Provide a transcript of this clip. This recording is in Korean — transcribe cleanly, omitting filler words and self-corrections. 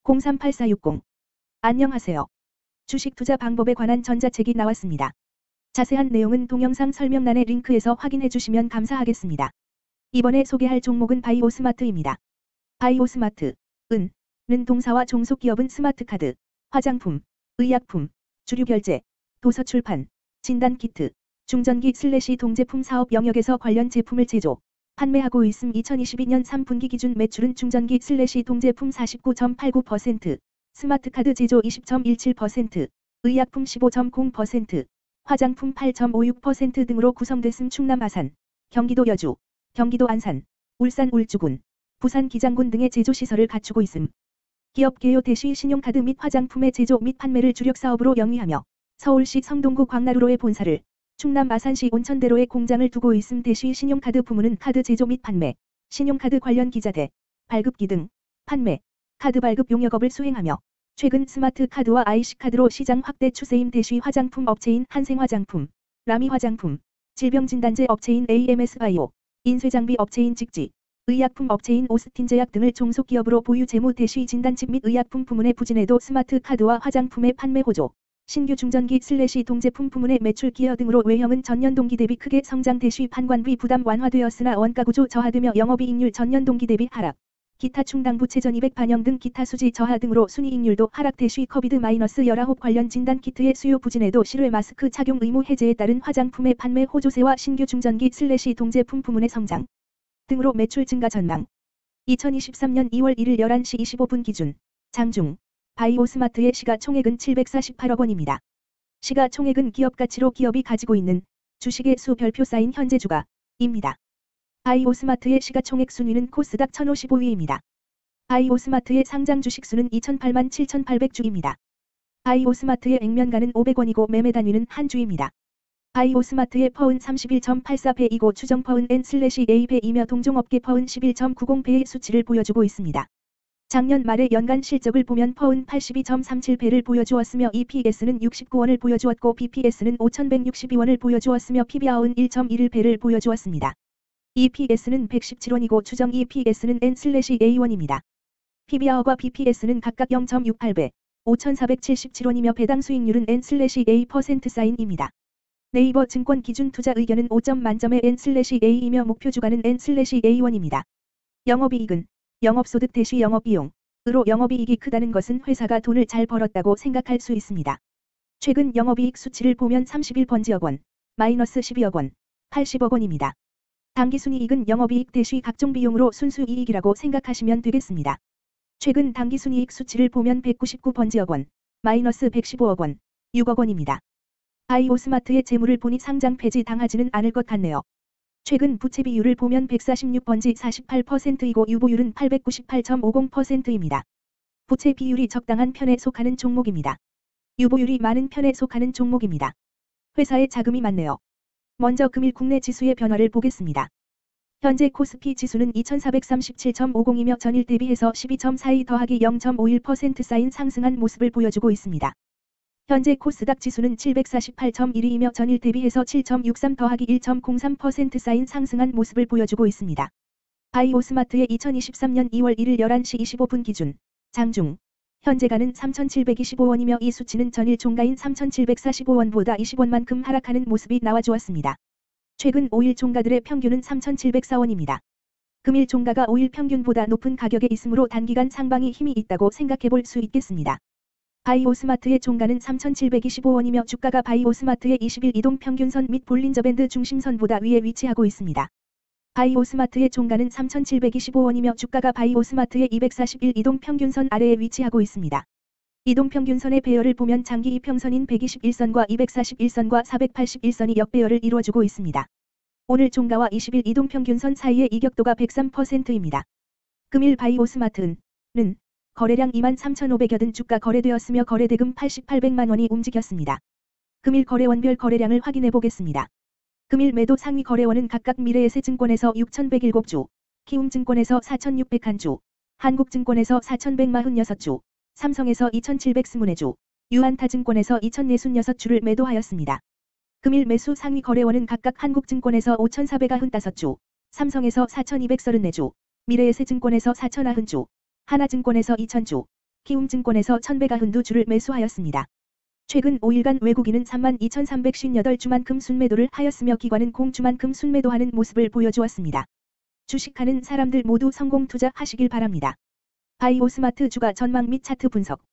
038460. 안녕하세요. 주식 투자 방법에 관한 전자책이 나왔습니다. 자세한 내용은 동영상 설명란의 링크에서 확인해 주시면 감사하겠습니다. 이번에 소개할 종목은 바이오스마트입니다. 바이오스마트, 는 동사와 종속기업은 스마트카드, 화장품, 의약품, 주류결제, 도서출판, 진단키트, 중전기/동제품 사업 영역에서 관련 제품을 제조, 판매하고 있음. 2022년 3분기 기준 매출은 중전기/동제품 49.89%, 스마트카드 제조 20.17%, 의약품 15.0%, 화장품 8.56% 등으로 구성됐음. 충남 아산, 경기도 여주, 경기도 안산, 울산 울주군, 부산 기장군 등의 제조시설을 갖추고 있음. 기업 개요 대시 신용카드 및 화장품의 제조 및 판매를 주력 사업으로 영위하며 서울시 성동구 광나루로의 본사를, 충남 아산시 온천대로에 공장을 두고 있음. 대시 신용카드 부문은 카드 제조 및 판매, 신용카드 관련 기자재, 발급기 등 판매, 카드 발급 용역업을 수행하며 최근 스마트카드와 IC카드로 시장 확대 추세임. 대시 화장품 업체인 한생화장품, 라미화장품, 질병진단제 업체인 AMS바이오, 인쇄장비 업체인 직지, 의약품 업체인 오스틴제약 등을 종속기업으로 보유. 재무 대시 진단칩 및 의약품 부문의 부진에도 스마트카드와 화장품의 판매 호조, 신규 중전기/동제품 부문의 매출 기여 등으로 외형은 전년 동기 대비 크게 성장. 대시 판관비 부담 완화되었으나 원가구조 저하되며 영업이익률 전년 동기 대비 하락, 기타 충당 부채 전입액 반영 등 기타 수지 저하 등으로 순이익률도 하락. 대시 COVID-19 관련 진단키트의 수요 부진에도 실외 마스크 착용 의무 해제에 따른 화장품의 판매 호조세와 신규 중전기/동제품 부문의 성장 등으로 매출 증가 전망. 2023년 2월 1일 11시 25분 기준 장중 바이오스마트의 시가총액은 748억 원입니다. 시가총액은 기업가치로 기업이 가지고 있는 주식의 수 별표 쌓인 현재 주가입니다. 바이오스마트의 시가총액 순위는 코스닥 1055위입니다. 바이오스마트의 상장 주식수는 2008만 7,800주입니다. 바이오스마트의 액면가는 500원이고 매매 단위는 한 주입니다. 바이오스마트의 퍼은 31.84배이고 추정 퍼은 N/A배이며 동종업계 퍼은 11.90배의 수치를 보여주고 있습니다. 작년 말의 연간 실적을 보면 퍼은 82.37배를 보여주었으며 EPS는 69원을 보여주었고 BPS는 5,162원을 보여주었으며 PBR은 1.11배를 보여주었습니다. EPS는 117원이고 추정 EPS는 N/A1입니다. PBR과 BPS는 각각 0.68배, 5,477원이며 배당 수익률은 N/A% 사인입니다. 네이버 증권 기준 투자 의견은 5점 만점의 N/A이며 목표 주가는 N/A1입니다. 영업이익은 영업소득 대시 영업비용으로 영업이익이 크다는 것은 회사가 돈을 잘 벌었다고 생각할 수 있습니다. 최근 영업이익 수치를 보면 31번지억 원, 마이너스 12억 원, 80억 원입니다. 당기순이익은 영업이익 대시 각종 비용으로 순수이익이라고 생각하시면 되겠습니다. 최근 당기순이익 수치를 보면 199번지억 원, 마이너스 115억 원, 6억 원입니다. 바이오스마트의 재물을 보니 상장 폐지 당하지는 않을 것 같네요. 최근 부채 비율을 보면 146번지 48%이고 유보율은 898.50%입니다. 부채 비율이 적당한 편에 속하는 종목입니다. 유보율이 많은 편에 속하는 종목입니다. 회사에 자금이 많네요. 먼저 금일 국내 지수의 변화를 보겠습니다. 현재 코스피 지수는 2437.50이며 전일 대비해서 12.42 더하기 0.51% 쌓인 상승한 모습을 보여주고 있습니다. 현재 코스닥 지수는 748.12이며 전일 대비해서 7.63 더하기 1.03% 쌓인 상승한 모습을 보여주고 있습니다. 바이오스마트의 2023년 2월 1일 11시 25분 기준 장중 현재가는 3,725원이며 이 수치는 전일 종가인 3,745원보다 20원만큼 하락하는 모습이 나와주었습니다. 최근 5일 종가들의 평균은 3,704원입니다. 금일 종가가 5일 평균보다 높은 가격에 있으므로 단기간 상방이 힘이 있다고 생각해볼 수 있겠습니다. 바이오스마트의 종가는 3,725원이며 주가가 바이오스마트의 20일 이동평균선 및 볼린저밴드 중심선보다 위에 위치하고 있습니다. 바이오스마트의 종가는 3,725원이며 주가가 바이오스마트의 241 이동평균선 아래에 위치하고 있습니다. 이동평균선의 배열을 보면 장기 이평선인 121선과 241선과 481선이 역배열을 이루어주고 있습니다. 오늘 종가와 20일 이동평균선 사이의 이격도가 103%입니다. 금일 바이오스마트는 거래량 23,500여든 주가 거래되었으며 거래대금 8,800만원이 움직였습니다. 금일 거래원별 거래량을 확인해 보겠습니다. 금일 매도 상위 거래원은 각각 미래에셋증권에서 6,107주, 키움증권에서 4,601주, 한국증권에서 4,146주, 삼성에서 2,724주, 유한타증권에서 2,046주를 매도하였습니다. 금일 매수 상위 거래원은 각각 한국증권에서 5,495주, 삼성에서 4,234주, 미래에셋증권에서 4,090주, 하나증권에서 2,000주, 키움증권에서 1000배가 주를 매수하였습니다. 최근 5일간 외국인은 32,358주만큼 순매도를 하였으며 기관은 공주만큼 순매도하는 모습을 보여주었습니다. 주식하는 사람들 모두 성공 투자하시길 바랍니다. 바이오스마트 주가 전망 및 차트 분석